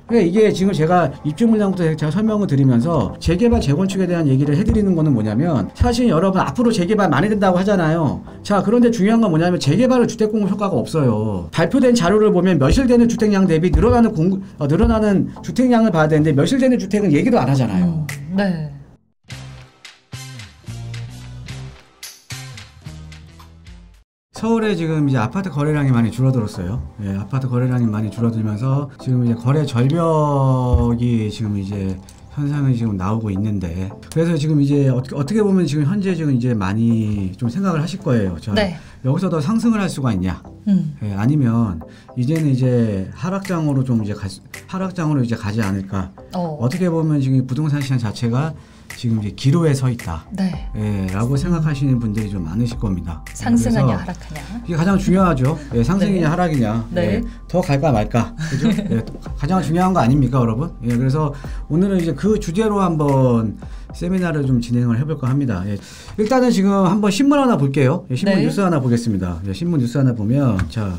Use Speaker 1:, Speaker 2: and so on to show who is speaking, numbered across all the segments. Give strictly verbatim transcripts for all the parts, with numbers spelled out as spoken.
Speaker 1: 그러니까 이게 지금 제가 입주 물량부터 제가 설명을 드리면서 재개발 재건축에 대한 얘기를 해드리는 거는 뭐냐면 사실 여러분 앞으로 재개발 많이 된다고 하잖아요. 자 그런데 중요한 건 뭐냐면 재개발은 주택 공급 효과가 없어요. 발표된 자료를 보면 멸실되는 주택량 대비 늘어나는 공 어, 늘어나는 주택량을 봐야 되는데 멸실되는 주택은 얘기도 안 하잖아요.
Speaker 2: 음, 네.
Speaker 1: 서울에 지금 이제 아파트 거래량이 많이 줄어들었어요. 예, 아파트 거래량이 많이 줄어들면서 지금 이제 거래 절벽이 지금 이제 현상이 지금 나오고 있는데 그래서 지금 이제 어떻게 어떻게 보면 지금 현재 지금 이제 많이 좀 생각을 하실 거예요. 자,
Speaker 2: 네.
Speaker 1: 여기서 더 상승을 할 수가 있냐?
Speaker 2: 음.
Speaker 1: 예, 아니면 이제는 이제 하락장으로 좀 이제 가, 하락장으로 이제 가지 않을까?
Speaker 2: 어.
Speaker 1: 어떻게 보면 지금 부동산 시장 자체가 지금 이제 기로에 서 있다.
Speaker 2: 네.
Speaker 1: 예, 라고 생각하시는 분들이 좀 많으실 겁니다.
Speaker 2: 상승하냐 하락하냐.
Speaker 1: 이게 가장 중요하죠. 예, 상승이냐
Speaker 2: 네.
Speaker 1: 하락이냐.
Speaker 2: 네.
Speaker 1: 예, 더 갈까 말까. 그죠? 예, 가장 중요한 거 아닙니까, 여러분? 예, 그래서 오늘은 이제 그 주제로 한번 세미나를 좀 진행을 해볼까 합니다. 예, 일단은 지금 한번 신문 하나 볼게요. 예, 신문
Speaker 2: 네. 뉴스
Speaker 1: 하나 보겠습니다. 예, 신문 뉴스 하나 보면 자.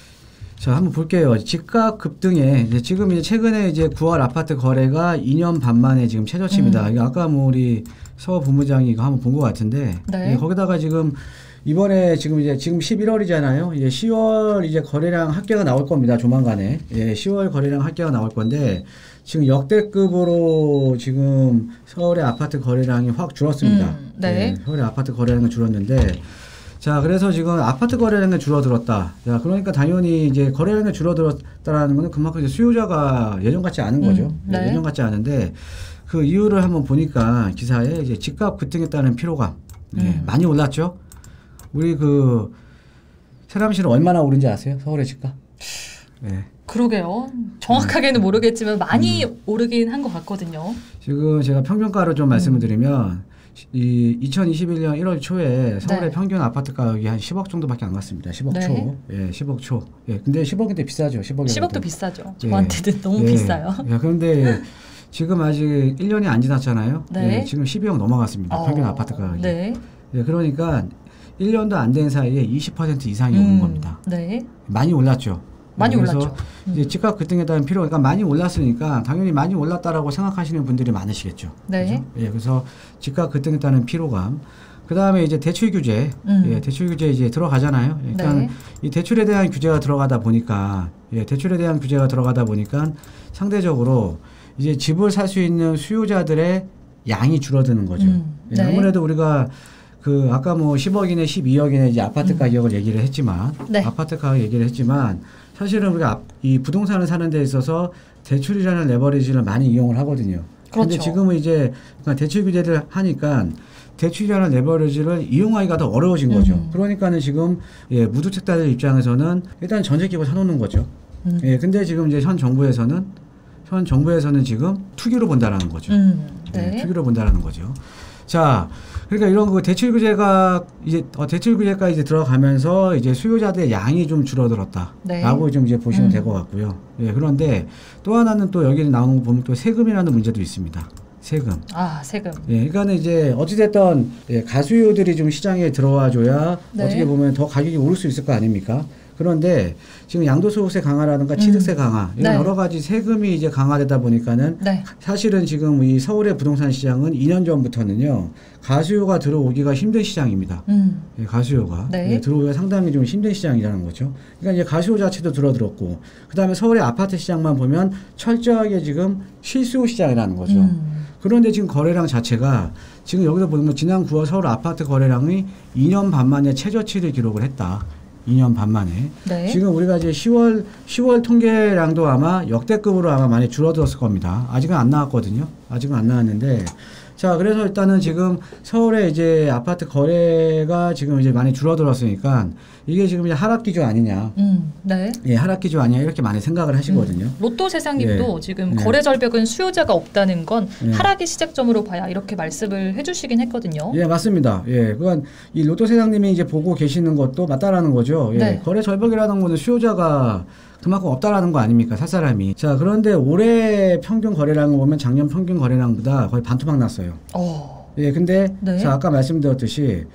Speaker 1: 자, 한번 볼게요. 집값 급등에 이제 지금 이제 최근에 이제 구월 아파트 거래가 이 년 반 만에 지금 최저치입니다.
Speaker 2: 음.
Speaker 1: 이거 아까 뭐 우리 서 본부장이 이거 한번 본 것 같은데
Speaker 2: 네.
Speaker 1: 예, 거기다가 지금 이번에 지금 이제 지금 십일월이잖아요. 이제 시월 이제 거래량 합계가 나올 겁니다. 조만간에 예, 시월 거래량 합계가 나올 건데 지금 역대급으로 지금 서울의 아파트 거래량이 확 줄었습니다.
Speaker 2: 음, 네.
Speaker 1: 예, 서울의 아파트 거래량이 줄었는데. 자, 그래서 지금 아파트 거래량이 줄어들었다. 자, 그러니까 당연히 이제 거래량이 줄어들었다라는 거는 그만큼 이제 수요자가 예전 같지 않은 거죠.
Speaker 2: 음, 네.
Speaker 1: 예전 같지 않은데 그 이유를 한번 보니까 기사에 이제 집값 급등에 따른 피로감. 네,
Speaker 2: 음.
Speaker 1: 많이 올랐죠. 우리 그 세람시는 얼마나 오른지 아세요? 서울의 집값? 네.
Speaker 2: 그러게요. 정확하게는 모르겠지만 많이 음. 오르긴 한 것 같거든요.
Speaker 1: 지금 제가 평균가를 좀 말씀을 드리면 이 이천이십일 년 일월 초에 서울의
Speaker 2: 네.
Speaker 1: 평균 아파트 가격이 한 십억 정도밖에 안 갔습니다. 십억
Speaker 2: 네.
Speaker 1: 초. 예, 십억 초. 예, 근데 십억인데 비싸죠. 십억이.
Speaker 2: 십억도 비싸죠.
Speaker 1: 예.
Speaker 2: 저한테는 너무
Speaker 1: 예.
Speaker 2: 비싸요.
Speaker 1: 예, 그런데 지금 아직 일 년이 안 지났잖아요.
Speaker 2: 네.
Speaker 1: 예, 지금 십이억 넘어갔습니다.
Speaker 2: 어.
Speaker 1: 평균 아파트 가격이.
Speaker 2: 네.
Speaker 1: 예, 그러니까 일 년도 안 된 사이에 이십 퍼센트 이상이 오른
Speaker 2: 음.
Speaker 1: 겁니다.
Speaker 2: 네.
Speaker 1: 많이 올랐죠.
Speaker 2: 많이
Speaker 1: 그래서
Speaker 2: 올랐죠. 음.
Speaker 1: 이제 집값 급등에 따른 필요, 그러니까 많이 올랐으니까 당연히 많이 올랐다라고 생각하시는 분들이 많으시겠죠.
Speaker 2: 네.
Speaker 1: 그렇죠? 예, 그래서 집값 급등에 따른 피로감. 그 다음에 이제 대출 규제,
Speaker 2: 음.
Speaker 1: 예, 대출 규제 이제 들어가잖아요. 그러니까
Speaker 2: 네.
Speaker 1: 이 대출에 대한 규제가 들어가다 보니까, 예, 대출에 대한 규제가 들어가다 보니까 상대적으로 이제 집을 살 수 있는 수요자들의 양이 줄어드는 거죠.
Speaker 2: 음.
Speaker 1: 예,
Speaker 2: 네.
Speaker 1: 아무래도 우리가 그 아까 뭐 십억이네 십이억이네 이제 아파트
Speaker 2: 음.
Speaker 1: 가격을 얘기를 했지만,
Speaker 2: 네.
Speaker 1: 아파트 가격 얘기를 했지만. 사실은 우리가 이 부동산을 사는 데 있어서 대출이라는 레버리지를 많이 이용을 하거든요. 그런데
Speaker 2: 그렇죠.
Speaker 1: 지금은 이제 대출 규제를 하니까 대출이라는 레버리지를 이용하기가 더 어려워진 거죠.
Speaker 2: 음.
Speaker 1: 그러니까는 지금 예, 무주택자들 입장에서는 일단 전세집을 사놓는 거죠.
Speaker 2: 음.
Speaker 1: 예, 근데 지금 이제 현 정부에서는 현 정부에서는 지금 투기로 본다라는 거죠.
Speaker 2: 음. 네.
Speaker 1: 예, 투기로 본다라는 거죠. 자, 그러니까 이런 그 대출 규제가 이제 어, 대출 규제가 이제 들어가면서 이제 수요자들의 양이 좀 줄어들었다라고
Speaker 2: 네.
Speaker 1: 좀 이제 보시면
Speaker 2: 음.
Speaker 1: 될 것 같고요. 예, 그런데 또 하나는 또 여기 나온 거 보면 또 세금이라는 문제도 있습니다. 세금.
Speaker 2: 아, 세금.
Speaker 1: 예, 그러니까는 이제 어찌됐든 예, 가수요들이 좀 시장에 들어와줘야
Speaker 2: 네.
Speaker 1: 어떻게 보면 더 가격이 오를 수 있을 거 아닙니까? 그런데 지금 양도소득세 강화라든가 취득세
Speaker 2: 음.
Speaker 1: 강화 이런
Speaker 2: 네.
Speaker 1: 여러 가지 세금이 이제 강화되다 보니까는
Speaker 2: 네.
Speaker 1: 사실은 지금 이 서울의 부동산 시장은 이 년 전부터는요 가수요가 들어오기가 힘든 시장입니다.
Speaker 2: 음.
Speaker 1: 예, 가수요가
Speaker 2: 네.
Speaker 1: 예, 들어오기가 상당히 좀 힘든 시장이라는 거죠. 그러니까 이제 가수요 자체도 줄어들었고 그 다음에 서울의 아파트 시장만 보면 철저하게 지금 실수요 시장이라는 거죠.
Speaker 2: 음.
Speaker 1: 그런데 지금 거래량 자체가 지금 여기서 보면 지난 구월 서울 아파트 거래량이 이 년 반 만에 최저치를 기록을 했다. 이 년 반 만에.
Speaker 2: 네.
Speaker 1: 지금 우리가 이제 시월, 시월 통계량도 아마 역대급으로 아마 많이 줄어들었을 겁니다. 아직은 안 나왔거든요. 아직은 안 나왔는데. 자, 그래서 일단은 지금 서울에 이제 아파트 거래가 지금 이제 많이 줄어들었으니까 이게 지금 이제 하락 기조 아니냐.
Speaker 2: 음. 네.
Speaker 1: 예, 하락 기조 아니냐. 이렇게 많이 생각을 하시거든요.
Speaker 2: 음. 로또 세상님도
Speaker 1: 예.
Speaker 2: 지금
Speaker 1: 예.
Speaker 2: 거래 절벽은 수요자가 없다는 건
Speaker 1: 예.
Speaker 2: 하락의 시작점으로 봐야 이렇게 말씀을 해주시긴 했거든요.
Speaker 1: 예, 맞습니다. 예, 그건 이 로또 세상님이 이제 보고 계시는 것도 맞다라는 거죠. 예,
Speaker 2: 네.
Speaker 1: 거래 절벽이라는 거는 수요자가 그만큼 없다라는 거 아닙니까? 살 사람이. 자, 그런데 올해 평균 거래량을 보면 작년 평균 거래량보다 거의 반토막 났어요.
Speaker 2: 어.
Speaker 1: 예, 근데
Speaker 2: 네.
Speaker 1: 자, 아까 말씀드렸듯이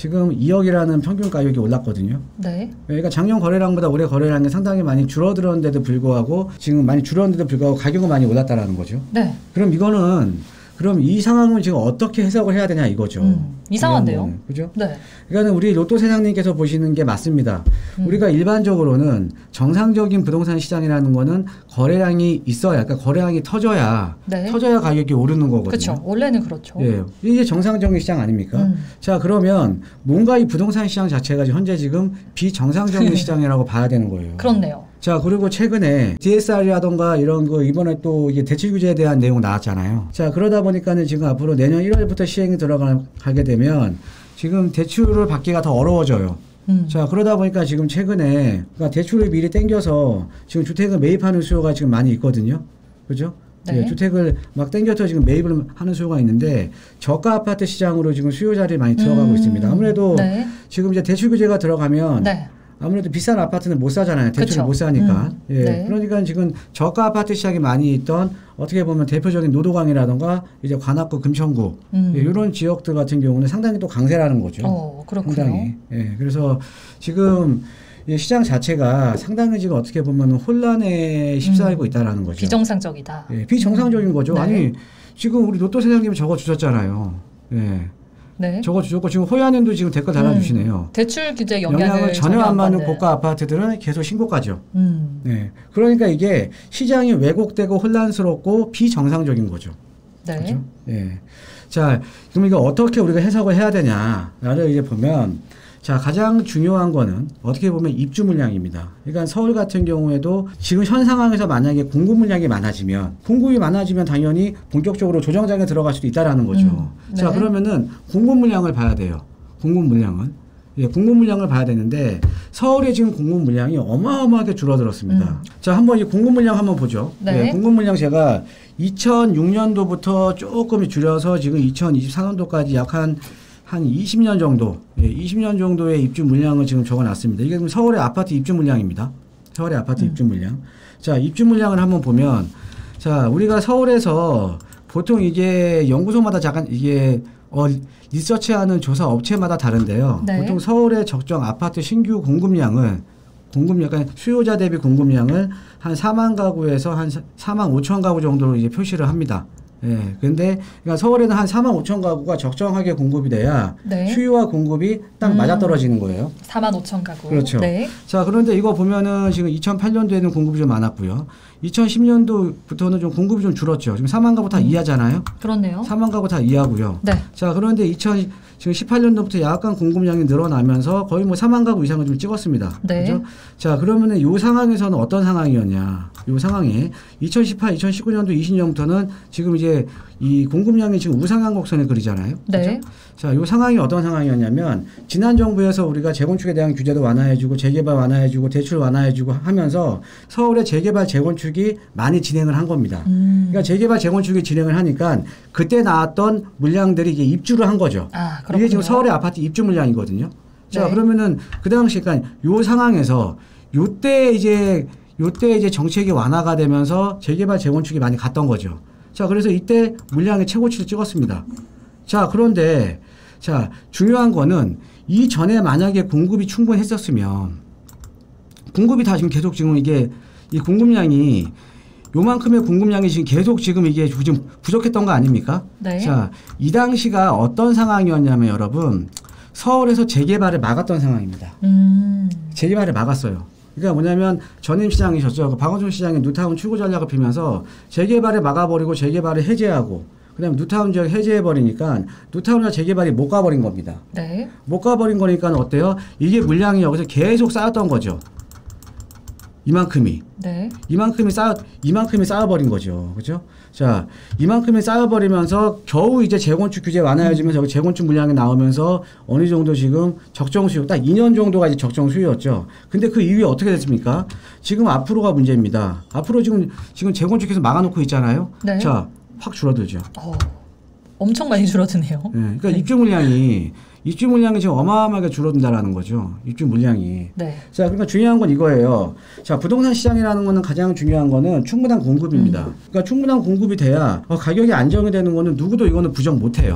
Speaker 1: 지금 이억이라는 평균 가격이 올랐거든요.
Speaker 2: 네.
Speaker 1: 그러니까 작년 거래량보다 올해 거래량이 상당히 많이 줄어들었는데도 불구하고 지금 많이 줄었는데도 불구하고 가격은 많이 올랐다라는 거죠.
Speaker 2: 네.
Speaker 1: 그럼 이거는 그럼 이 상황을 지금 어떻게 해석을 해야 되냐 이거죠.
Speaker 2: 음, 이상한데요.
Speaker 1: 그죠?
Speaker 2: 네.
Speaker 1: 그러니까 우리 로또 사장님께서 보시는 게 맞습니다.
Speaker 2: 음.
Speaker 1: 우리가 일반적으로는 정상적인 부동산 시장이라는 거는 거래량이 있어야, 그러니까 거래량이 터져야,
Speaker 2: 네.
Speaker 1: 터져야 가격이 오르는 거거든요.
Speaker 2: 그렇죠. 원래는 그렇죠.
Speaker 1: 예, 이게 정상적인 시장 아닙니까?
Speaker 2: 음.
Speaker 1: 자, 그러면 뭔가 이 부동산 시장 자체가 현재 지금 비정상적인 시장이라고 봐야 되는 거예요.
Speaker 2: 그렇네요.
Speaker 1: 자, 그리고 최근에 디에스알이라던가 이런 거 이번에 또 이게 대출 규제에 대한 내용 나왔잖아요. 자, 그러다 보니까는 지금 앞으로 내년 일월부터 시행이 들어가게 되면 지금 대출을 받기가 더 어려워져요.
Speaker 2: 음.
Speaker 1: 자, 그러다 보니까 지금 최근에 그러니까 대출을 미리 땡겨서 지금 주택을 매입하는 수요가 지금 많이 있거든요. 그죠?
Speaker 2: 네.
Speaker 1: 예, 주택을 막 땡겨서 지금 매입을 하는 수요가 있는데 저가 아파트 시장으로 지금 수요 자리에 많이 들어가고
Speaker 2: 음.
Speaker 1: 있습니다. 아무래도
Speaker 2: 네.
Speaker 1: 지금 이제 대출 규제가 들어가면
Speaker 2: 네.
Speaker 1: 아무래도 비싼 아파트는 못 사잖아요. 대출을
Speaker 2: 그쵸.
Speaker 1: 못 사니까.
Speaker 2: 음.
Speaker 1: 예.
Speaker 2: 네.
Speaker 1: 그러니까 지금 저가 아파트 시장이 많이 있던 어떻게 보면 대표적인 노도강이라던가 이제 관악구, 금천구
Speaker 2: 음.
Speaker 1: 예, 이런 지역들 같은 경우는 상당히 또 강세라는 거죠.
Speaker 2: 어, 그렇군요.
Speaker 1: 상당히. 예. 그래서 지금 이 시장 자체가 상당히 지금 어떻게 보면 혼란에 휩싸이고
Speaker 2: 음.
Speaker 1: 있다라는 거죠.
Speaker 2: 비정상적이다.
Speaker 1: 예, 비정상적인 거죠.
Speaker 2: 네.
Speaker 1: 아니 지금 우리 로또 사장님이 적어 주셨잖아요. 예.
Speaker 2: 네.
Speaker 1: 적어 주셨고 지금 호야님도 지금 댓글 달아주시네요.
Speaker 2: 음. 대출 규제 영향을,
Speaker 1: 영향을 전혀 안 받는
Speaker 2: 받는.
Speaker 1: 고가 아파트들은 계속 신고가죠.
Speaker 2: 음.
Speaker 1: 네. 그러니까 이게 시장이 왜곡되고 혼란스럽고 비정상적인 거죠.
Speaker 2: 네.
Speaker 1: 그렇죠? 예. 자, 그럼 이거 어떻게 우리가 해석을 해야 되냐를 이제 보면 자, 가장 중요한 거는 어떻게 보면 입주 물량입니다. 그러니까 서울 같은 경우에도 지금 현 상황에서 만약에 공급 물량이 많아지면 공급이 많아지면 당연히 본격적으로 조정장에 들어갈 수도 있다라는 거죠.
Speaker 2: 음, 네.
Speaker 1: 자, 그러면은 공급 물량을 봐야 돼요. 공급 물량은. 예, 공급 물량을 봐야 되는데 서울의 지금 공급 물량이 어마어마하게 줄어들었습니다.
Speaker 2: 음.
Speaker 1: 자, 한번 이 공급 물량 한번 보죠.
Speaker 2: 네.
Speaker 1: 예, 공급 물량 제가 이천육 년도부터 조금 줄여서 지금 이천이십사 년도까지 약 한 한 이십 년 정도, 예, 이십 년 정도의 입주 물량을 지금 적어놨습니다. 이게 서울의 아파트 입주 물량입니다. 서울의 아파트
Speaker 2: 음.
Speaker 1: 입주 물량. 자, 입주 물량을 한번 보면, 자, 우리가 서울에서 보통 이게 연구소마다 잠깐 이게 어, 리서치하는 조사 업체마다 다른데요.
Speaker 2: 네.
Speaker 1: 보통 서울의 적정 아파트 신규 공급량을 공급량, 그러니까 수요자 대비 공급량을 한 사만 가구에서 한 사만 오천 가구 정도로 이제 표시를 합니다. 예. 근데, 그러니까 서울에는 한 사만 오천 가구가 적정하게 공급이 돼야
Speaker 2: 네.
Speaker 1: 수요와 공급이 딱
Speaker 2: 음.
Speaker 1: 맞아떨어지는 거예요.
Speaker 2: 사만 오천 가구.
Speaker 1: 그렇죠.
Speaker 2: 네.
Speaker 1: 자, 그런데 이거 보면은 지금 이천팔 년도에는 공급이 좀 많았고요. 이천십 년도부터는 좀 공급이 좀 줄었죠. 지금 사만 가구 다
Speaker 2: 음.
Speaker 1: 이하잖아요.
Speaker 2: 그렇네요.
Speaker 1: 사만 가구 다 이하고요.
Speaker 2: 네. 자,
Speaker 1: 그런데 이천 지금 십팔 년도부터 약간 공급량이 늘어나면서 거의 뭐 사만 가구 이상을 좀 찍었습니다.
Speaker 2: 네.
Speaker 1: 그죠? 자, 그러면은 이 상황에서는 어떤 상황이었냐? 이 상황이 이천십팔, 이천십구 년도 이십 년부터는 지금 이제 이 공급량이 지금 우상향 곡선을 그리잖아요.
Speaker 2: 네.
Speaker 1: 그죠? 자, 이 상황이 어떤 상황이었냐면 지난 정부에서 우리가 재건축에 대한 규제도 완화해주고 재개발 완화해주고 대출 완화해주고 하면서 서울의 재개발 재건축이 많이 진행을 한 겁니다.
Speaker 2: 음.
Speaker 1: 그러니까 재개발 재건축이 진행을 하니까 그때 나왔던 물량들이 이게 입주를 한 거죠.
Speaker 2: 아, 그렇군요.
Speaker 1: 이게 지금 서울의 아파트 입주 물량이거든요. 자,
Speaker 2: 네.
Speaker 1: 그러면은 그 당시 그러니까 요 상황에서 요때 이제 요때 이제 정책이 완화가 되면서 재개발 재건축이 많이 갔던 거죠. 자, 그래서 이때 물량의 최고치를 찍었습니다. 자, 그런데 자, 중요한 거는 이전에 만약에 공급이 충분했었으면 공급이 다 지금 계속 지금 이게 이 공급량이 요만큼의 공급량이 지금 계속 지금 이게 지금 부족했던 거 아닙니까?
Speaker 2: 네.
Speaker 1: 자, 이 당시가 어떤 상황이었냐면 여러분 서울에서 재개발을 막았던 상황입니다.
Speaker 2: 음.
Speaker 1: 재개발을 막았어요. 그러니까 뭐냐면 전임시장이 졌죠. 박원순 시장이 뉴타운 출구 전략을 피면서 재개발을 막아버리고 재개발을 해제하고 그다음에 뉴타운 지역 해제해버리니까 뉴타운이나 재개발이 못 가버린 겁니다.
Speaker 2: 네.
Speaker 1: 못 가버린 거니까 어때요? 이게 물량이 여기서 계속 쌓였던 거죠. 이만큼이.
Speaker 2: 네.
Speaker 1: 이만큼이 쌓여, 이만큼이 쌓여버린 거죠. 그죠? 자, 이만큼이 쌓여버리면서 겨우 이제 재건축 규제 완화해주면서 여기 재건축 물량이 나오면서 어느 정도 지금 적정 수요, 딱 이 년 정도가 이제 적정 수요였죠. 근데 그 이후에 어떻게 됐습니까? 지금 앞으로가 문제입니다. 앞으로 지금, 지금 재건축해서 막아놓고 있잖아요.
Speaker 2: 네.
Speaker 1: 자, 확 줄어들죠.
Speaker 2: 어, 엄청 많이 줄어드네요.
Speaker 1: 네, 그러니까
Speaker 2: 네.
Speaker 1: 입주 물량이, 입주 물량이 지금 어마어마하게 줄어든다라는 거죠. 입주 물량이.
Speaker 2: 네.
Speaker 1: 자, 그러니까 중요한 건 이거예요. 자, 부동산 시장이라는 거는 가장 중요한 거는 충분한 공급입니다.
Speaker 2: 음.
Speaker 1: 그러니까 충분한 공급이 돼야 어, 가격이 안정이 되는 거는 누구도 이거는 부정 못 해요.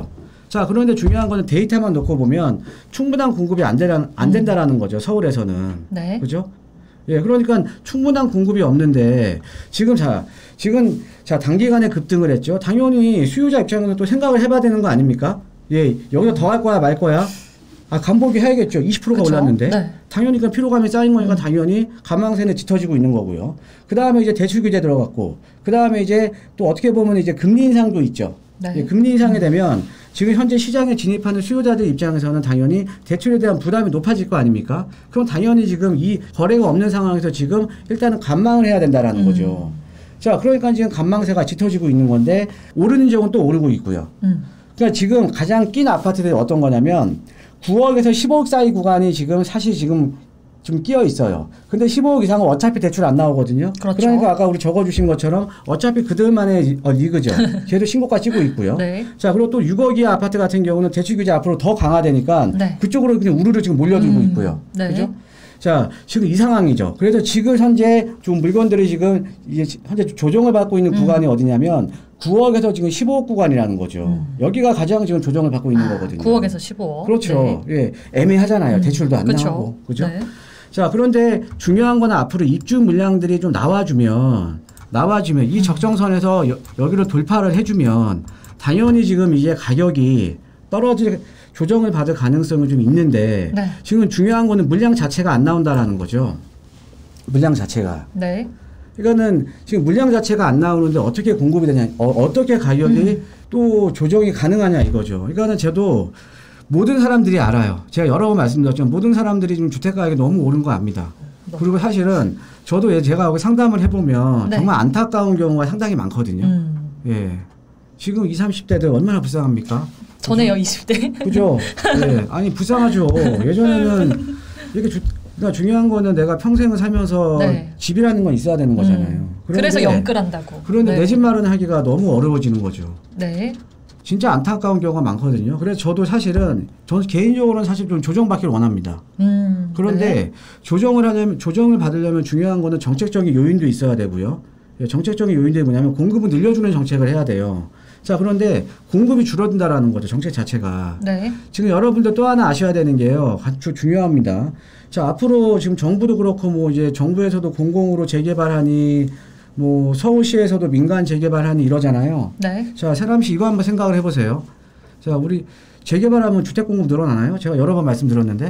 Speaker 1: 자, 그런데 중요한 거는 데이터만 놓고 보면 충분한 공급이 안, 되라, 안 된다라는 거죠. 서울에서는.
Speaker 2: 네.
Speaker 1: 그죠? 예, 그러니까 충분한 공급이 없는데 지금 자, 지금 자, 단기간에 급등을 했죠. 당연히 수요자 입장에서 또 생각을 해봐야 되는 거 아닙니까? 예, 여기서 더 할 거야, 말 거야? 아, 간보기 해야겠죠. 이십 퍼센트가
Speaker 2: 그쵸?
Speaker 1: 올랐는데.
Speaker 2: 네.
Speaker 1: 당연히 그 피로감이 쌓인 거니까
Speaker 2: 음.
Speaker 1: 당연히 가망세는 짙어지고 있는 거고요. 그 다음에 이제 대출 규제 들어갔고, 그 다음에 이제 또 어떻게 보면 이제 금리 인상도 있죠.
Speaker 2: 네.
Speaker 1: 예, 금리 인상이 되면 지금 현재 시장에 진입하는 수요자들 입장에서는 당연히 대출에 대한 부담이 높아질 거 아닙니까? 그럼 당연히 지금 이 거래가 없는 상황에서 지금 일단은 관망을 해야 된다라는
Speaker 2: 음.
Speaker 1: 거죠. 자, 그러니까 지금 관망세가 짙어지고 있는 건데 오르는 적은 또 오르고 있고요.
Speaker 2: 음.
Speaker 1: 그러니까 지금 가장 낀 아파트들이 어떤 거냐면 구억에서 십오억 사이 구간이 지금 사실 지금 좀 끼어 있어요. 근데 십오억 이상은 어차피 대출 안 나오거든요.
Speaker 2: 그렇죠.
Speaker 1: 그러니까 아까 우리 적어주신 것처럼 어차피 그들만의 어, 리그죠. 걔도 신고가 찍고 있고요.
Speaker 2: 네.
Speaker 1: 자, 그리고 또 육억 이하 아파트 같은 경우는 대출 규제 앞으로 더 강화되니까
Speaker 2: 네.
Speaker 1: 그쪽으로 그냥 우르르 지금 몰려들고
Speaker 2: 음.
Speaker 1: 있고요.
Speaker 2: 네.
Speaker 1: 그죠? 자, 지금 이 상황이죠. 그래서 지금 현재 좀 물건들이 지금 이게 현재 조정을 받고 있는
Speaker 2: 음.
Speaker 1: 구간이 어디냐면 구억에서 지금 십오억 구간이라는 거죠.
Speaker 2: 음.
Speaker 1: 여기가 가장 지금 조정을 받고 있는 거거든요.
Speaker 2: 구억에서 십오억.
Speaker 1: 그렇죠. 예, 애매하잖아요.
Speaker 2: 음.
Speaker 1: 대출도 안
Speaker 2: 그쵸.
Speaker 1: 나오고, 그죠?
Speaker 2: 네.
Speaker 1: 자, 그런데 중요한 건 앞으로 입주 물량들이 좀 나와주면, 나와주면 이 적정선에서 여, 여기로 돌파를 해주면 당연히 지금 이제 가격이 떨어질 조정을 받을 가능성이 좀 있는데
Speaker 2: 네.
Speaker 1: 지금 중요한 거는 물량 자체가 안 나온다라는 거죠. 물량 자체가.
Speaker 2: 네.
Speaker 1: 이거는 지금 물량 자체가 안 나오는데 어떻게 공급이 되냐, 어, 어떻게 가격이
Speaker 2: 음.
Speaker 1: 또 조정이 가능하냐 이거죠. 이거는 저도 모든 사람들이 알아요. 제가 여러 번 말씀드렸지만 모든 사람들이 지금 주택 가격이 너무 오른 거 압니다.
Speaker 2: 네.
Speaker 1: 그리고 사실은 저도 예, 제가 여기 상담을 해보면
Speaker 2: 네.
Speaker 1: 정말 안타까운 경우가 상당히 많거든요.
Speaker 2: 음.
Speaker 1: 예. 지금 이십, 삼십 대들 얼마나 불쌍합니까?
Speaker 2: 전에요 이십 대.
Speaker 1: 그죠? 예. 아니, 불쌍하죠. 예전에는 이렇게 주, 그러니까 중요한 거는 내가 평생을 살면서
Speaker 2: 네.
Speaker 1: 집이라는 건 있어야 되는 거잖아요.
Speaker 2: 음.
Speaker 1: 그런데,
Speaker 2: 그래서 영끌한다고.
Speaker 1: 그런데
Speaker 2: 네.
Speaker 1: 내 집 마련하기가 너무 어려워지는 거죠.
Speaker 2: 네.
Speaker 1: 진짜 안타까운 경우가 많거든요. 그래서 저도 사실은 저는 개인적으로는 사실 좀 조정받기를 원합니다.
Speaker 2: 음.
Speaker 1: 그런데
Speaker 2: 네.
Speaker 1: 조정을 하려면 조정을 받으려면 중요한 거는 정책적인 요인도 있어야 되고요. 예, 정책적인 요인들이 뭐냐면 공급을 늘려주는 정책을 해야 돼요. 자, 그런데 공급이 줄어든다라는 거죠. 정책 자체가.
Speaker 2: 네.
Speaker 1: 지금 여러분들 또 하나 아셔야 되는 게요. 아주 중요합니다. 자, 앞으로 지금 정부도 그렇고 뭐 이제 정부에서도 공공으로 재개발하니 뭐 서울시에서도 민간 재개발하니 이러잖아요.
Speaker 2: 네.
Speaker 1: 자, 세람씨 이거 한번 생각을 해보세요. 자, 우리 재개발하면 주택 공급 늘어나나요? 제가 여러 번 말씀드렸는데.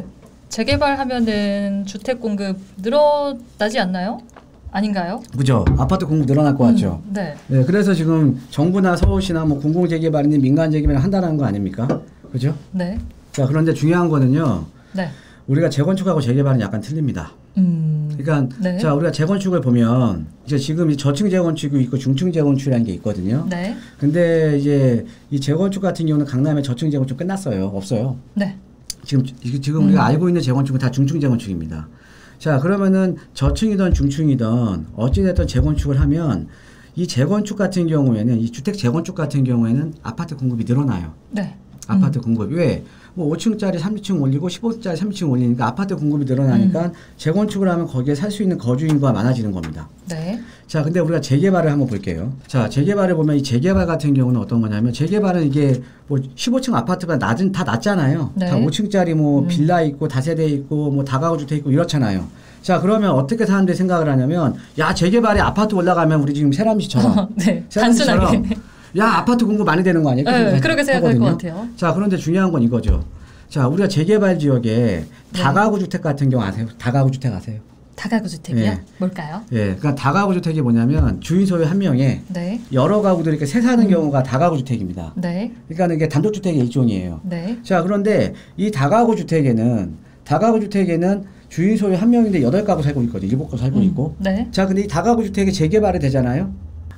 Speaker 2: 재개발하면은 주택 공급 늘어나지 않나요? 아닌가요?
Speaker 1: 그죠? 아파트 공급 늘어날 것 같죠?
Speaker 2: 음, 네.
Speaker 1: 네, 그래서 지금 정부나 서울시나 뭐 공공 재개발이니 민간 재개발을 한다는 거 아닙니까? 그죠?
Speaker 2: 네.
Speaker 1: 자, 그런데 중요한 거는요.
Speaker 2: 네.
Speaker 1: 우리가 재건축하고 재개발은 약간 틀립니다.
Speaker 2: 음.
Speaker 1: 그러니까
Speaker 2: 네.
Speaker 1: 자, 우리가 재건축을 보면 이제 지금 이 저층 재건축이 있고 중층 재건축이라는 게 있거든요.
Speaker 2: 네.
Speaker 1: 근데 이제 이 재건축 같은 경우는 강남의 저층 재건축 끝났어요. 없어요.
Speaker 2: 네.
Speaker 1: 지금 이- 지금
Speaker 2: 음.
Speaker 1: 우리가 알고 있는 재건축은 다 중층 재건축입니다. 자, 그러면은 저층이든 중층이든 어찌됐든 재건축을 하면 이 재건축 같은 경우에는 이 주택 재건축 같은 경우에는 아파트 공급이 늘어나요.
Speaker 2: 네.
Speaker 1: 아파트 공급. 왜? 뭐 오 층짜리 삼 층 올리고 십오 층짜리 삼 층 올리니까 아파트 공급이 늘어나니까
Speaker 2: 음.
Speaker 1: 재건축을 하면 거기에 살 수 있는 거주 인구가 많아지는 겁니다.
Speaker 2: 네.
Speaker 1: 자, 근데 우리가 재개발을 한번 볼게요. 자, 재개발을 보면 이 재개발 같은 경우는 어떤 거냐면 재개발은 이게 뭐 십오 층 아파트가 낮은 다 낮잖아요.
Speaker 2: 네.
Speaker 1: 다 오 층짜리 뭐
Speaker 2: 음.
Speaker 1: 빌라 있고 다세대 있고 뭐 다가구 주택 있고 이렇잖아요. 자, 그러면 어떻게 사람들이 생각을 하냐면 야, 재개발에 아파트 올라가면 우리 지금 세람씨처럼
Speaker 2: 네.
Speaker 1: 세람씨처럼
Speaker 2: 단순하게.
Speaker 1: 야, 아파트 공급 많이 되는 거 아니에요?
Speaker 2: 네, 그렇게 생각할 것 같아요.
Speaker 1: 자, 그런데 중요한 건 이거죠. 자, 우리가 재개발 지역에
Speaker 2: 네.
Speaker 1: 다가구 주택 같은 경우 아세요? 다가구 주택 아세요?
Speaker 2: 다가구 주택이요?
Speaker 1: 네.
Speaker 2: 뭘까요?
Speaker 1: 예, 그러니까 다가구 주택이 뭐냐면 주인 소유 한 명에
Speaker 2: 네.
Speaker 1: 여러 가구들이 이렇게 새 사는
Speaker 2: 음.
Speaker 1: 경우가 다가구 주택입니다.
Speaker 2: 네.
Speaker 1: 그러니까 이게 단독 주택의 일종이에요.
Speaker 2: 네.
Speaker 1: 자, 그런데 이 다가구 주택에는 다가구 주택에는 주인 소유 한 명인데 여덟 가구 살고 있거든요. 일곱 가구 살고
Speaker 2: 음.
Speaker 1: 있고.
Speaker 2: 네.
Speaker 1: 자, 근데 이 다가구 주택이 재개발이 되잖아요.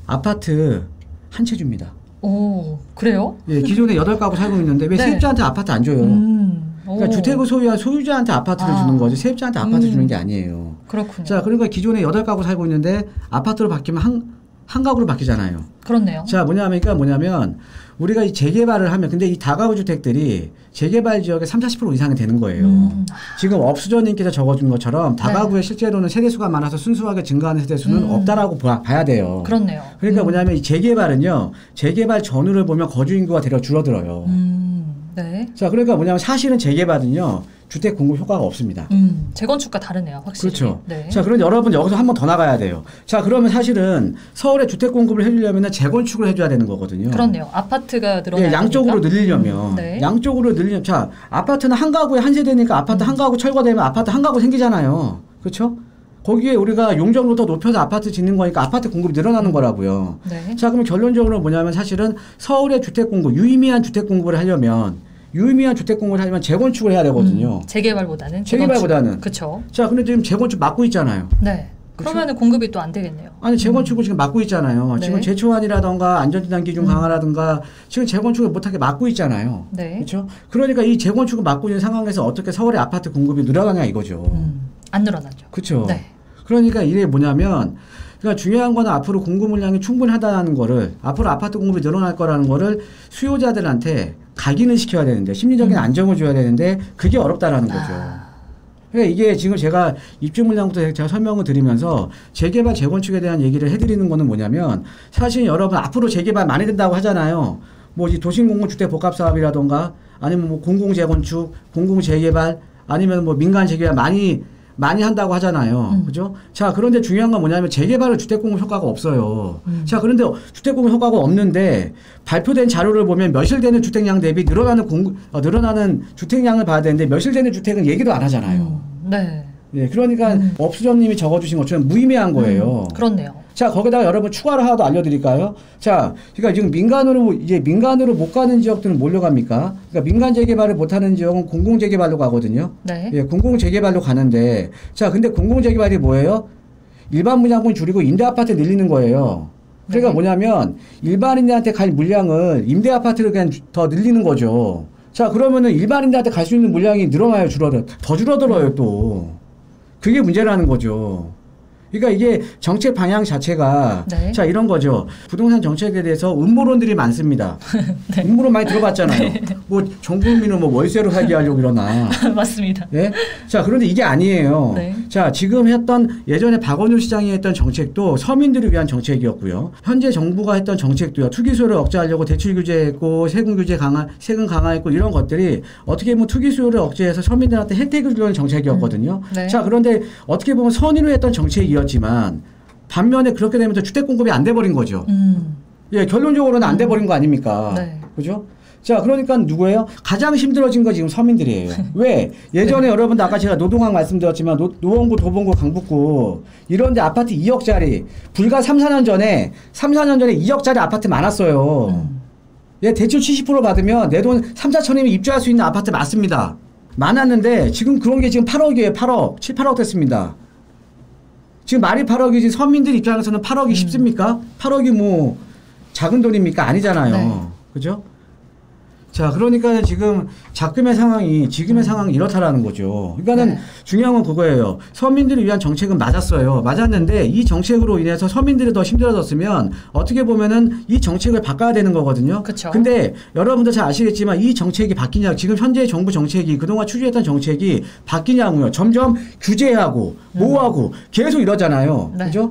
Speaker 1: 아파트 한 채 줍니다.
Speaker 2: 오, 그래요?
Speaker 1: 예, 기존에 여덟 가구 살고 있는데 왜
Speaker 2: 네.
Speaker 1: 세입자한테 아파트 안 줘요?
Speaker 2: 음.
Speaker 1: 그러니까
Speaker 2: 오.
Speaker 1: 주택을 소유한 소유자한테 아파트를
Speaker 2: 아.
Speaker 1: 주는 거지 세입자한테 아파트
Speaker 2: 음.
Speaker 1: 주는 게 아니에요.
Speaker 2: 그렇군요.
Speaker 1: 자, 그러니까 기존에 여덟 가구 살고 있는데 아파트로 바뀌면 한, 한 가구로 바뀌잖아요.
Speaker 2: 그렇네요.
Speaker 1: 자, 뭐냐면, 그러니까 뭐냐면 우리가 이 재개발을 하면 근데 이 다가구 주택들이 재개발 지역의 삼, 사십 퍼센트 이상이 되는 거예요.
Speaker 2: 음.
Speaker 1: 지금 업수저님께서 적어준 것처럼 다가구에 실제로는 세대수가 많아서 순수하게 증가하는 세대수는
Speaker 2: 음.
Speaker 1: 없다라고 봐, 봐야 돼요.
Speaker 2: 그렇네요.
Speaker 1: 그러니까
Speaker 2: 음.
Speaker 1: 뭐냐면 이 재개발은요, 재개발 전후를 보면 거주 인구가 대략 줄어들어요.
Speaker 2: 음. 네.
Speaker 1: 자, 그러니까 뭐냐면 사실은 재개발은요 주택 공급 효과가 없습니다.
Speaker 2: 음, 재건축과 다르네요, 확실히.
Speaker 1: 그렇죠.
Speaker 2: 네.
Speaker 1: 자, 그럼 여러분 여기서 한 번 더 나가야 돼요. 자, 그러면 사실은 서울에 주택 공급을 해주려면 재건축을 해줘야 되는 거거든요.
Speaker 2: 그렇네요. 아파트가 늘어나야
Speaker 1: 예, 양쪽으로
Speaker 2: 되니까?
Speaker 1: 늘리려면
Speaker 2: 음, 네.
Speaker 1: 양쪽으로 늘리면 자 아파트는 한 가구에 한 세대니까 아파트
Speaker 2: 음.
Speaker 1: 한 가구 철거되면 아파트 한 가구 생기잖아요. 그렇죠? 거기에 우리가 용적률 더 높여서 아파트 짓는 거니까 아파트 공급이 늘어나는 거라고요.
Speaker 2: 네.
Speaker 1: 자, 그럼 결론적으로 뭐냐면 사실은 서울의 주택 공급, 유의미한 주택 공급을 하려면 유의미한 주택 공급을 하려면 재건축을 해야 되거든요.
Speaker 2: 음, 재개발보다는
Speaker 1: 재개발보다는.
Speaker 2: 그렇죠.
Speaker 1: 자, 근데 지금 재건축 막고 있잖아요.
Speaker 2: 네.
Speaker 1: 그쵸?
Speaker 2: 그러면은 공급이 또 안 되겠네요.
Speaker 1: 아니 재건축을 지금 막고 있잖아요.
Speaker 2: 네.
Speaker 1: 지금 제초안이라던가 안전진단 기준
Speaker 2: 음.
Speaker 1: 강화라든가 지금 재건축을 못하게 막고 있잖아요.
Speaker 2: 네.
Speaker 1: 그렇죠? 그러니까 이 재건축을 막고 있는 상황에서 어떻게 서울의 아파트 공급이 늘어나냐 이거죠.
Speaker 2: 음, 안 늘어나죠.
Speaker 1: 그렇죠?
Speaker 2: 네.
Speaker 1: 그러니까 이게 뭐냐면 그러니까 중요한 거는 앞으로 공급 물량이 충분하다는 거를 앞으로 아파트 공급이 늘어날 거라는 거를 수요자들한테 각인을 시켜야 되는데 심리적인
Speaker 2: 음.
Speaker 1: 안정을 줘야 되는데 그게 어렵다라는 거죠.
Speaker 2: 아.
Speaker 1: 그러니까 이게 지금 제가 입주 물량부터 제가 설명을 드리면서 재개발 재건축에 대한 얘기를 해드리는 거는 뭐냐면 사실 여러분 앞으로 재개발 많이 된다고 하잖아요. 뭐 이 도심공공주택 복합사업이라던가 아니면 뭐 공공재건축, 공공재개발 아니면 뭐 민간 재개발 많이 많이 한다고 하잖아요.
Speaker 2: 음.
Speaker 1: 그죠? 자, 그런데 중요한 건 뭐냐면 재개발은 주택공급 효과가 없어요.
Speaker 2: 음.
Speaker 1: 자, 그런데 주택공급 효과가 없는데 발표된 자료를 보면 멸실되는 주택량 대비 늘어나는 공급, 어, 늘어나는 주택량을 봐야 되는데 멸실되는 주택은 얘기도 안 하잖아요.
Speaker 2: 음, 네.
Speaker 1: 예, 그러니까
Speaker 2: 음.
Speaker 1: 업수저님이 적어주신 것처럼 무의미한 거예요.
Speaker 2: 음, 그렇네요.
Speaker 1: 자, 거기다가 여러분 추가로 하나 더 알려드릴까요? 자, 그러니까 지금 민간으로 이제 민간으로 못 가는 지역들은 뭘로 갑니까? 그러니까 민간 재개발을 못 하는 지역은 공공 재개발로 가거든요.
Speaker 2: 네.
Speaker 1: 예, 공공 재개발로 가는데, 자, 근데 공공 재개발이 뭐예요? 일반 분양분 줄이고 임대 아파트 늘리는 거예요. 그러니까
Speaker 2: 네.
Speaker 1: 뭐냐면 일반인들한테 갈 물량을 임대 아파트로 그냥 더 늘리는 거죠. 자, 그러면은 일반인들한테 갈 수 있는 물량이 늘어나요, 줄어들어? 더 줄어들어요, 또. 그게 문제라는 거죠. 그러니까 이게 정책 방향 자체가
Speaker 2: 네.
Speaker 1: 자 이런 거죠. 부동산 정책에 대해서 음모론들이 많습니다.
Speaker 2: 네.
Speaker 1: 음모론 많이 들어봤잖아요.
Speaker 2: 네.
Speaker 1: 뭐 전 국민은 뭐 월세로 살게 하려고 이러나.
Speaker 2: 맞습니다.
Speaker 1: 예? 자, 그런데 이게 아니에요.
Speaker 2: 네.
Speaker 1: 자, 지금 했던 예전에 박원순 시장이 했던 정책도 서민들을 위한 정책이었고요. 현재 정부가 했던 정책도요. 투기 수요를 억제하려고 대출 규제했고 세금 규제 강화, 세금 강화했고 이런 것들이 어떻게 보면 투기 수요를 억제해서 서민들한테 혜택을 주려는 정책이었거든요.
Speaker 2: 음. 네.
Speaker 1: 자, 그런데 어떻게 보면 선의로 했던 정책이었지만 반면에 그렇게 되면서 주택 공급이 안 돼 버린 거죠.
Speaker 2: 음.
Speaker 1: 예, 결론적으로는 안 돼 버린 거 아닙니까?
Speaker 2: 네.
Speaker 1: 그죠? 자, 그러니까 누구예요? 가장 힘들어진 거 지금 서민들이에요. 왜? 예전에
Speaker 2: 네.
Speaker 1: 여러분들 아까 제가 노동항 말씀드렸지만 노, 노원구, 도봉구, 강북구 이런 데 아파트 이억짜리 불과 삼, 사 년 전에 삼, 사 년 전에 이억짜리 아파트 많았어요.
Speaker 2: 음.
Speaker 1: 예, 대출 칠십 퍼센트 받으면 내 돈 삼, 사천이면 입주할 수 있는 아파트 많습니다. 많았는데 지금 그런 게 지금 팔억이에요. 팔억. 칠, 팔억 됐습니다. 지금 말이 팔억이지 서민들 입장에서는 팔억이
Speaker 2: 음.
Speaker 1: 쉽습니까? 팔억이 뭐 작은 돈입니까? 아니잖아요.
Speaker 2: 네.
Speaker 1: 그죠? 자, 그러니까 지금 작금의 상황이 지금의 상황이 이렇다라는 거죠. 그러니까는
Speaker 2: 네.
Speaker 1: 중요한 건 그거예요. 서민들을 위한 정책은 맞았어요. 맞았는데 이 정책으로 인해서 서민들이 더 힘들어졌으면 어떻게 보면은 이 정책을 바꿔야 되는 거거든요.
Speaker 2: 그쵸.
Speaker 1: 근데 여러분들 잘 아시겠지만 이 정책이 바뀌냐, 지금 현재 정부 정책이 그동안 추진했던 정책이 바뀌냐고요. 점점 규제하고 뭐하고 계속 이러잖아요.
Speaker 2: 네.
Speaker 1: 그죠?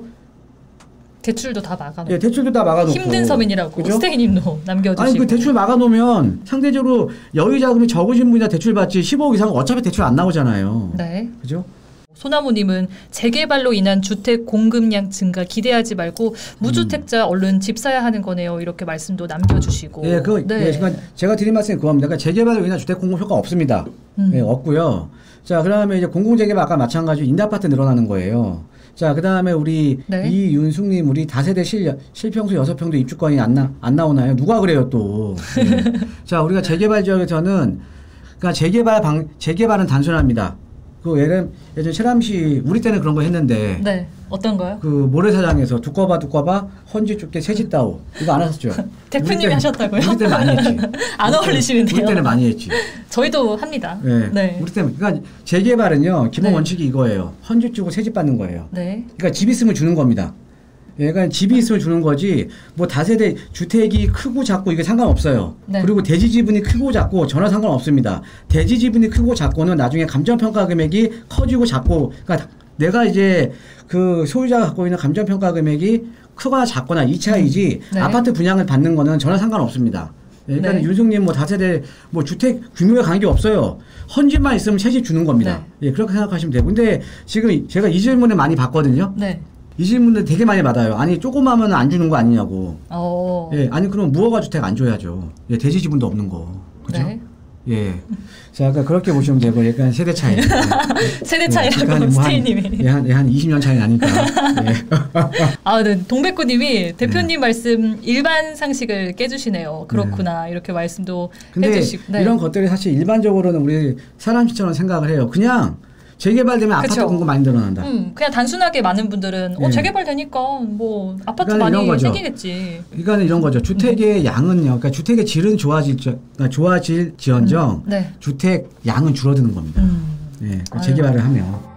Speaker 2: 대출도 다 막아놓고
Speaker 1: 예, 대출도 다 막아놓고.
Speaker 2: 힘든 서민이라고
Speaker 1: 그죠?
Speaker 2: 스테이님도 남겨주시고.
Speaker 1: 아니 그 대출 막아놓으면 상대적으로 여유 자금이 적으신 분이나 대출 받지 십오억 이상은 어차피 대출 안 나오잖아요.
Speaker 2: 네.
Speaker 1: 그죠?
Speaker 2: 소나무님은 재개발로 인한 주택 공급량 증가 기대하지 말고 무주택자 얼른 집 사야 하는 거네요. 이렇게 말씀도 남겨주시고.
Speaker 1: 예, 그,
Speaker 2: 네.
Speaker 1: 예, 그러니까 제가 드린 말씀이 그겁니다. 그러니까 재개발로 인한 주택 공급 효과 없습니다.
Speaker 2: 음.
Speaker 1: 예, 없고요. 자, 그다음에 이제 공공재개발 아까 마찬가지로 임대 아파트 늘어나는 거예요. 자, 그다음에 우리
Speaker 2: 네.
Speaker 1: 이윤숙님 우리 다세대 실 실평수 여섯 평도 입주권이 안 나 안 나오나요? 누가 그래요 또? 예. 자, 우리가 재개발 지역에서는 그러니까 재개발 방 재개발은 단순합니다. 그 예를 예전 세람시 우리 때는 그런 거 했는데
Speaker 2: 네. 어떤 거요?
Speaker 1: 그 모래사장에서 두꺼봐 두꺼봐 헌지 좁게 새집 따오 이거 안 하셨죠?
Speaker 2: 대표님이
Speaker 1: 우리 때-
Speaker 2: 하셨다고요?
Speaker 1: 우리 때는 많이 했지.
Speaker 2: 안 어울리시는데요.
Speaker 1: 우리 때는 많이 했지.
Speaker 2: 저희도 합니다.
Speaker 1: 네.
Speaker 2: 네.
Speaker 1: 우리 때는 그러니까 재개발은요 기본
Speaker 2: 네.
Speaker 1: 원칙이 이거예요. 헌집 주고 새집 받는 거예요.
Speaker 2: 네.
Speaker 1: 그러니까 집 있으면 주는 겁니다. 예, 그러니까 집이 있으면 주는 거지 뭐 다세대 주택이 크고 작고 이게 상관없어요.
Speaker 2: 네.
Speaker 1: 그리고 대지 지분이 크고 작고 전혀 상관없습니다. 대지 지분이 크고 작고는 나중에 감정평가 금액이 커지고 작고 그러니까 내가 이제 그 소유자가 갖고 있는 감정평가 금액이 크거나 작거나 이 차이지
Speaker 2: 네.
Speaker 1: 아파트 분양을 받는 거는 전혀 상관없습니다. 예, 그러니까
Speaker 2: 네.
Speaker 1: 윤석님 뭐 다세대 뭐 주택 규모에 관계 없어요. 헌집만 있으면 새집 주는 겁니다. 예, 그렇게 생각하시면 돼요. 근데 지금 제가 이 질문을 많이 받거든요.
Speaker 2: 네.
Speaker 1: 이 질문을 되게 많이 받아요. 아니 조그마하면 안 주는 거 아니냐고.
Speaker 2: 어.
Speaker 1: 예, 아니 그럼 무허가 주택 안 줘야죠. 예, 대지 지분도 없는 거. 그죠?
Speaker 2: 네.
Speaker 1: 예. 자, 아까 그렇게 보시면 되고 약간 세대 차이.
Speaker 2: 세대 차이라고
Speaker 1: 예, 뭐
Speaker 2: 스테이님이.
Speaker 1: 예, 한, 예, 한 이십 년 차이 나니까. 예.
Speaker 2: 아, 네. 동백구님이 대표님 말씀 일반 상식을 깨주시네요. 그렇구나. 이렇게 말씀도
Speaker 1: 근데
Speaker 2: 해주시고. 네.
Speaker 1: 이런 것들이 사실 일반적으로는 우리 사람들처럼 생각을 해요. 그냥 재개발되면
Speaker 2: 그쵸.
Speaker 1: 아파트 공급 많이 늘어난다.
Speaker 2: 음, 그냥 단순하게 많은 분들은 어
Speaker 1: 예.
Speaker 2: 재개발되니까 뭐 아파트
Speaker 1: 그러니까 이런
Speaker 2: 많이
Speaker 1: 거죠.
Speaker 2: 생기겠지.
Speaker 1: 그러니까 이런 거죠. 주택의 양은요. 그러니까 주택의 질은 좋아질 그러니까 좋아질 지언정
Speaker 2: 네.
Speaker 1: 주택 양은 줄어드는 겁니다.
Speaker 2: 음.
Speaker 1: 예. 그
Speaker 2: 아유.
Speaker 1: 재개발을 하면.